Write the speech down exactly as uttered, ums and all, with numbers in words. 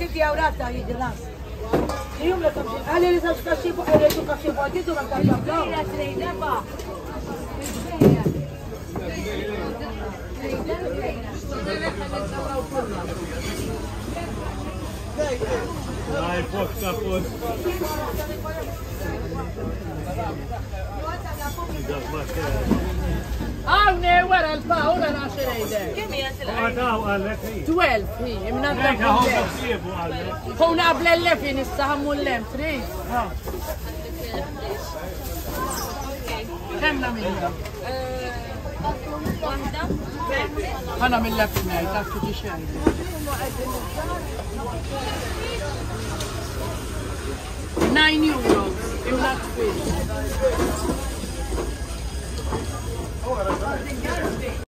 تدي اولاد تاعي جلاس اليوم لا تمشي هل اللي تشكشي فوق اللي تشكشي فوق تدو ما تعرف لا سيده با هاي فوق كابوس هاوني ورا الفا ورا العشرة كم هي هذا وقال لك هي اثناشر هي من هيك هون بجيب وقال لك هون قبل اللفين السهم اللم تريد ها كم منها؟ واحده انا من اللفين هاي تاخذي شيء تسعة يورو يولاد فيه